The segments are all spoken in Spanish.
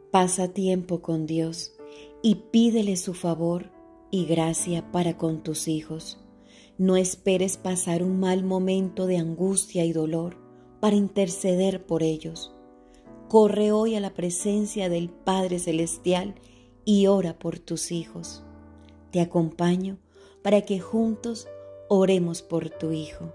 Pasa tiempo con Dios y pídele su favor y gracia para con tus hijos. No esperes pasar un mal momento de angustia y dolor para interceder por ellos. Corre hoy a la presencia del Padre Celestial y ora por tus hijos. Te acompaño para que juntos oremos por tu hijo.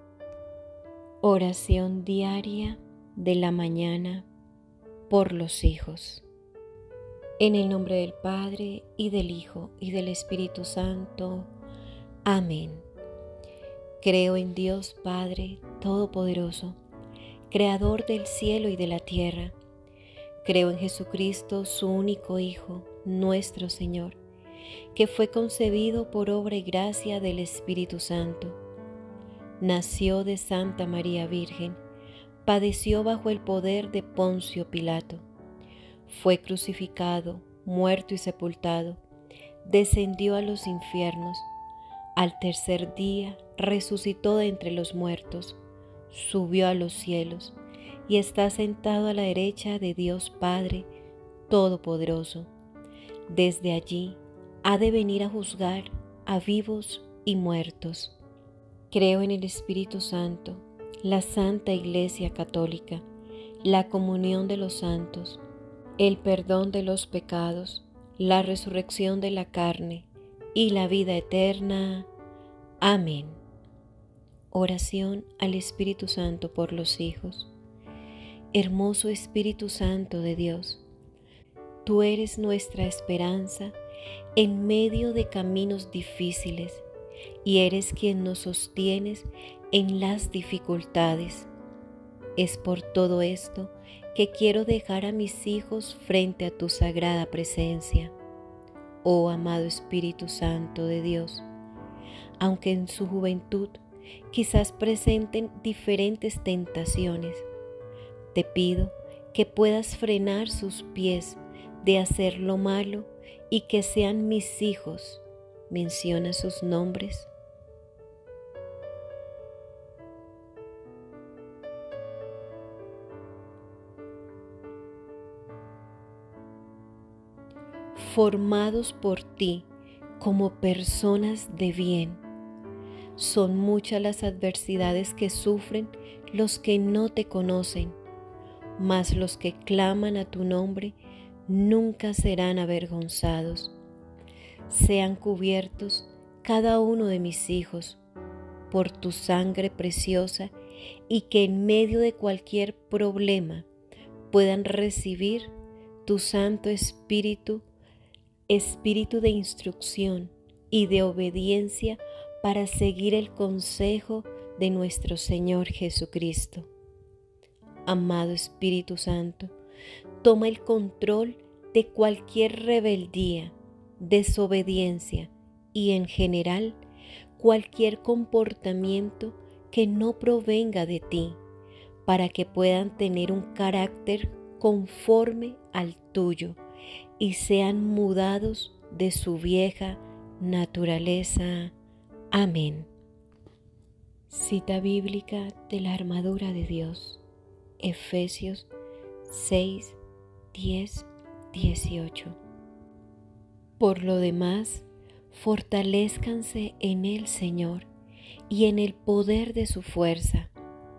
Oración diaria de la mañana por los hijos. En el nombre del Padre, y del Hijo, y del Espíritu Santo. Amén. Creo en Dios Padre Todopoderoso, Creador del cielo y de la tierra. Creo en Jesucristo, su único Hijo, nuestro Señor, que fue concebido por obra y gracia del Espíritu Santo. Nació de Santa María Virgen, padeció bajo el poder de Poncio Pilato, fue crucificado, muerto y sepultado, descendió a los infiernos, al tercer día resucitó de entre los muertos, subió a los cielos y está sentado a la derecha de Dios Padre Todopoderoso. Desde allí ha de venir a juzgar a vivos y muertos. Creo en el Espíritu Santo, la Santa Iglesia Católica, la comunión de los santos, el perdón de los pecados, la resurrección de la carne y la vida eterna. Amén. Oración al Espíritu Santo por los hijos. Hermoso Espíritu Santo de Dios, tú eres nuestra esperanza en medio de caminos difíciles y eres quien nos sostienes en las dificultades. Es por todo esto que quiero dejar a mis hijos frente a tu sagrada presencia. Oh amado Espíritu Santo de Dios, aunque en su juventud quizás presenten diferentes tentaciones, te pido que puedas frenar sus pies de hacer lo malo y que sean mis hijos. Menciona sus nombres. Formados por ti como personas de bien. Son muchas las adversidades que sufren los que no te conocen, mas los que claman a tu nombre nunca serán avergonzados. Sean cubiertos cada uno de mis hijos por tu sangre preciosa y que en medio de cualquier problema puedan recibir tu Santo Espíritu, Espíritu de instrucción y de obediencia para seguir el consejo de nuestro Señor Jesucristo. Amado Espíritu Santo, toma el control de cualquier rebeldía, desobediencia y en general cualquier comportamiento que no provenga de ti, para que puedan tener un carácter conforme al tuyo y sean mudados de su vieja naturaleza. Amén. Cita bíblica de la armadura de Dios. Efesios 6, 10, 18. Por lo demás, fortalézcanse en el Señor y en el poder de su fuerza.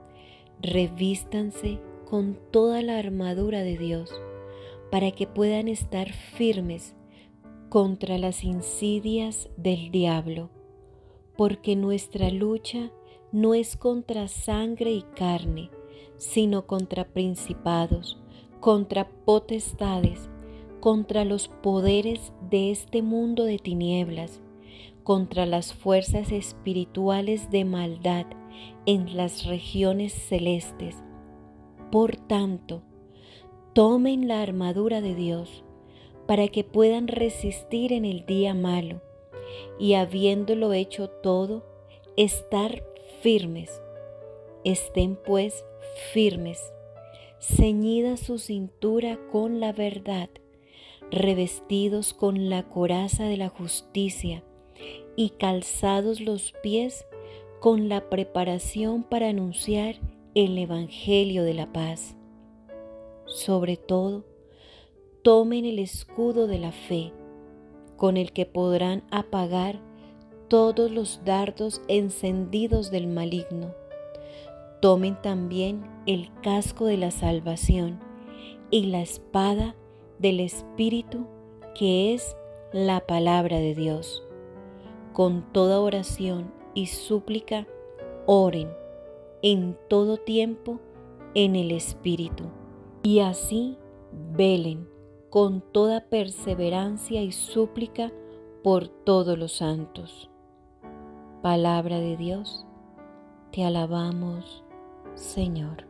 Revístanse con toda la armadura de Dios para que puedan estar firmes contra las insidias del diablo, porque nuestra lucha no es contra sangre y carne, sino contra principados, contra potestades, contra los poderes de este mundo de tinieblas, contra las fuerzas espirituales de maldad en las regiones celestes. Por tanto, tomen la armadura de Dios para que puedan resistir en el día malo y, habiéndolo hecho todo, estar firmes. Estén pues firmes, ceñida su cintura con la verdad, revestidos con la coraza de la justicia y calzados los pies con la preparación para anunciar el Evangelio de la paz. Sobre todo, tomen el escudo de la fe, con el que podrán apagar todos los dardos encendidos del maligno. Tomen también el casco de la salvación y la espada del Espíritu, que es la palabra de Dios. Con toda oración y súplica, oren en todo tiempo en el Espíritu, y así velen con toda perseverancia y súplica por todos los santos. Palabra de Dios, te alabamos, Señor.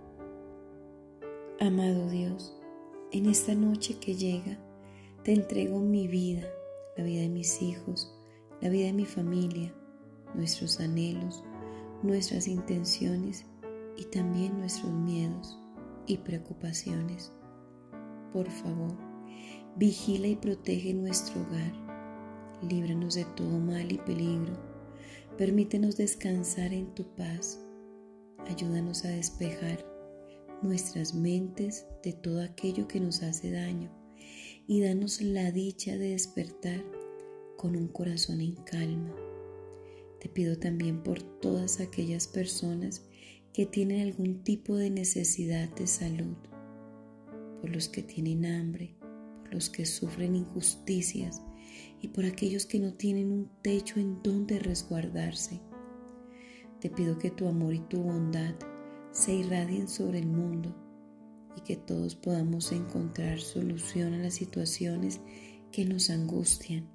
Amado Dios, en esta noche que llega, te entrego mi vida, la vida de mis hijos, la vida de mi familia, nuestros anhelos, nuestras intenciones y también nuestros miedos y preocupaciones. Por favor, vigila y protege nuestro hogar, líbranos de todo mal y peligro, permítenos descansar en tu paz, ayúdanos a despejar nuestras mentes de todo aquello que nos hace daño y danos la dicha de despertar con un corazón en calma. Te pido también por todas aquellas personas que tienen algún tipo de necesidad de salud, por los que tienen hambre, por los que sufren injusticias y por aquellos que no tienen un techo en donde resguardarse. Te pido que tu amor y tu bondad se irradien sobre el mundo y que todos podamos encontrar solución a las situaciones que nos angustian.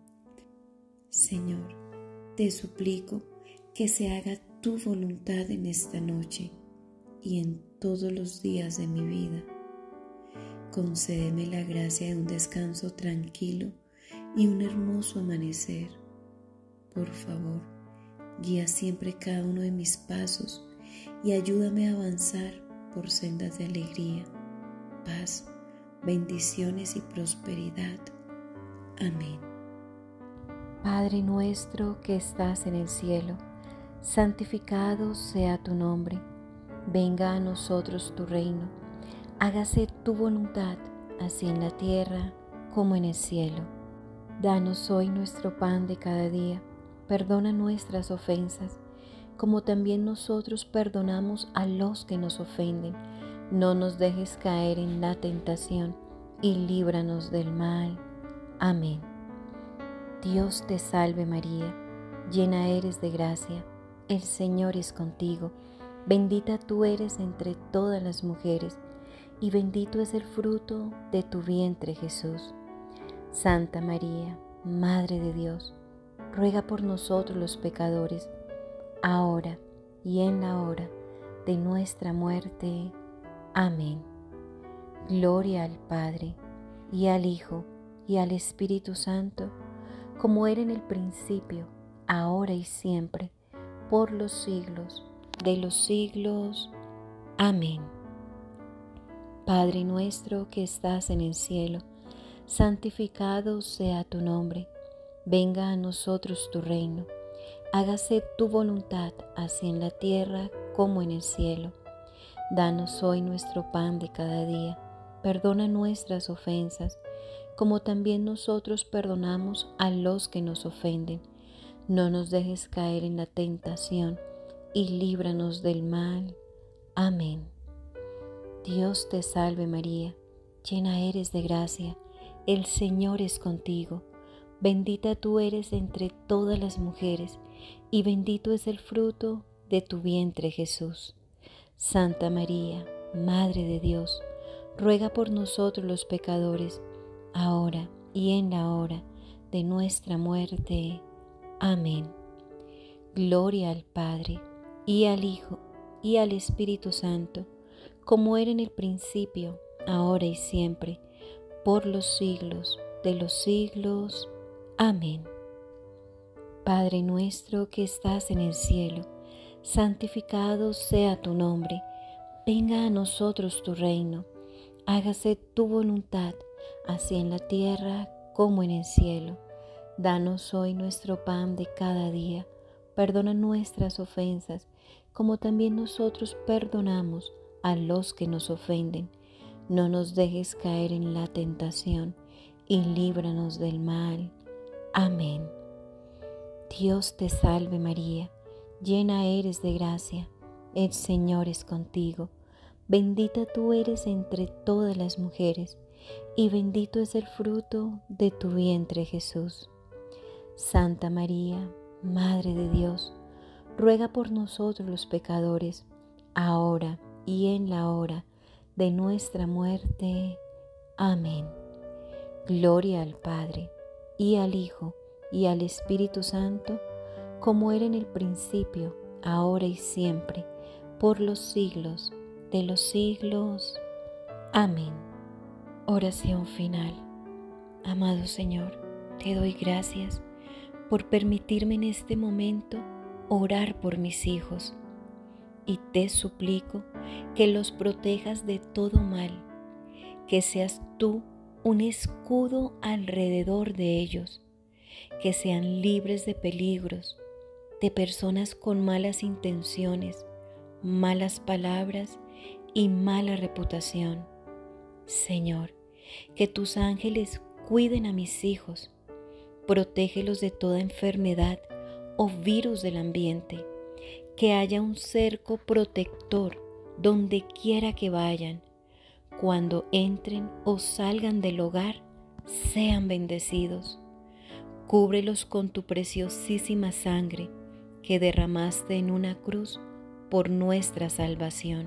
Señor, te suplico que se haga tu voluntad en esta noche y en todos los días de mi vida. Concédeme la gracia de un descanso tranquilo y un hermoso amanecer. Por favor, guía siempre cada uno de mis pasos y ayúdame a avanzar por sendas de alegría, paz, bendiciones y prosperidad. Amén. Padre nuestro que estás en el cielo, santificado sea tu nombre. Venga a nosotros tu reino. Hágase tu voluntad, así en la tierra como en el cielo. Danos hoy nuestro pan de cada día. Perdona nuestras ofensas, como también nosotros perdonamos a los que nos ofenden. No nos dejes caer en la tentación y líbranos del mal. Amén. Dios te salve María, llena eres de gracia, el Señor es contigo. Bendita tú eres entre todas las mujeres, y bendito es el fruto de tu vientre Jesús. Santa María, Madre de Dios, ruega por nosotros los pecadores, ahora y en la hora de nuestra muerte. Amén. Gloria al Padre, y al Hijo, y al Espíritu Santo, como era en el principio, ahora y siempre, por los siglos de los siglos. Amén. Padre nuestro que estás en el cielo, santificado sea tu nombre. Venga a nosotros tu reino. Hágase tu voluntad, así en la tierra como en el cielo. Danos hoy nuestro pan de cada día. Perdona nuestras ofensas, como también nosotros perdonamos a los que nos ofenden. No nos dejes caer en la tentación y líbranos del mal. Amén. Dios te salve María, llena eres de gracia, el Señor es contigo. Bendita tú eres entre todas las mujeres, y bendito es el fruto de tu vientre Jesús. Santa María, Madre de Dios, ruega por nosotros los pecadores, ahora y en la hora de nuestra muerte. Amén. Gloria al Padre, y al Hijo, y al Espíritu Santo, como era en el principio, ahora y siempre, por los siglos de los siglos. Amén. Padre nuestro que estás en el cielo, santificado sea tu nombre. Venga a nosotros tu reino. Hágase tu voluntad, así en la tierra como en el cielo. Danos hoy nuestro pan de cada día. Perdona nuestras ofensas, como también nosotros perdonamos a los que nos ofenden. No nos dejes caer en la tentación y líbranos del mal. Amén. Dios te salve María, llena eres de gracia, el Señor es contigo. Bendita tú eres entre todas las mujeres, y bendito es el fruto de tu vientre Jesús. Santa María, Madre de Dios, ruega por nosotros los pecadores, ahora y en la hora de nuestra muerte. Amén. Gloria al Padre, y al Hijo, y al Espíritu Santo, como era en el principio, ahora y siempre, por los siglos de los siglos. Amén. Oración final. Amado Señor, te doy gracias por permitirme en este momento orar por mis hijos, y te suplico que los protejas de todo mal, que seas tú un escudo alrededor de ellos, que sean libres de peligros, de personas con malas intenciones, malas palabras y mala reputación. Señor, que tus ángeles cuiden a mis hijos, protégelos de toda enfermedad o virus del ambiente, que haya un cerco protector donde quiera que vayan. Cuando entren o salgan del hogar, sean bendecidos. Cúbrelos con tu preciosísima sangre que derramaste en una cruz por nuestra salvación.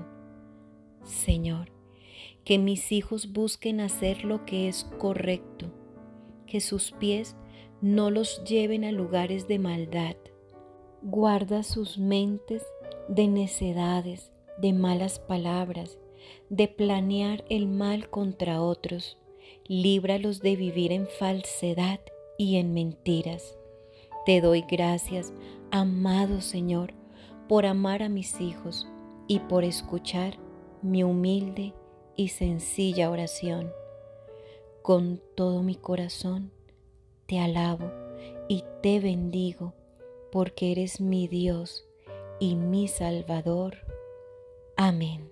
Señor, que mis hijos busquen hacer lo que es correcto, que sus pies no los lleven a lugares de maldad. Guarda sus mentes de necedades, de malas palabras, de planear el mal contra otros. Líbralos de vivir en falsedad y en mentiras. Te doy gracias, amado Señor, por amar a mis hijos y por escuchar mi humilde y sencilla oración. Con todo mi corazón te alabo y te bendigo, porque eres mi Dios y mi Salvador. Amén.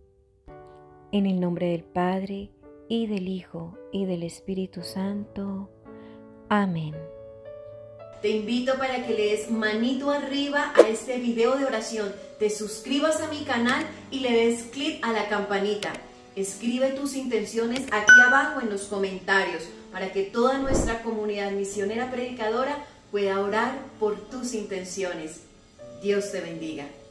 En el nombre del Padre, y del Hijo, y del Espíritu Santo. Amén. Te invito para que le des manito arriba a este video de oración, te suscribas a mi canal y le des clic a la campanita. Escribe tus intenciones aquí abajo en los comentarios para que toda nuestra comunidad misionera predicadora pueda orar por tus intenciones. Dios te bendiga.